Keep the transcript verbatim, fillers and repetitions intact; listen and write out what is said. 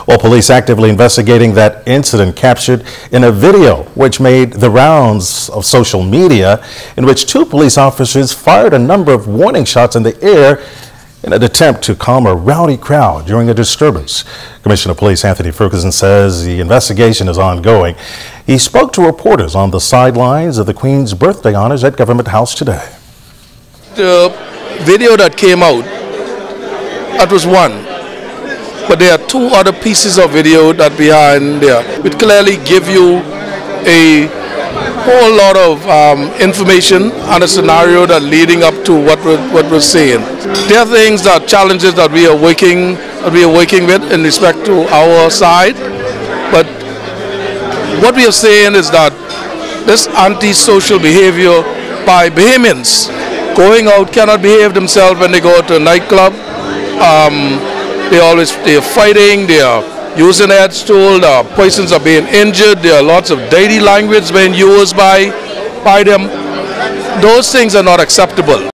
Well, police actively investigating that incident captured in a video which made the rounds of social media, in which two police officers fired a number of warning shots in the air in an attempt to calm a rowdy crowd during a disturbance. Commissioner of Police Anthony Ferguson says the investigation is ongoing. He spoke to reporters on the sidelines of the Queen's birthday honors at Government House today. The video that came out, that was one. But there are two other pieces of video that behind there, which clearly give you a whole lot of um, information and a scenario that leading up to what we're, what we're saying. There are things that challenges that we are working that we are working with in respect to our side, but what we are saying is that this anti-social behavior by Bahamians going out cannot behave themselves when they go to a nightclub. Um, They always they are fighting, they are using head stool, the persons are being injured, there are lots of dirty language being used by, by them. Those things are not acceptable.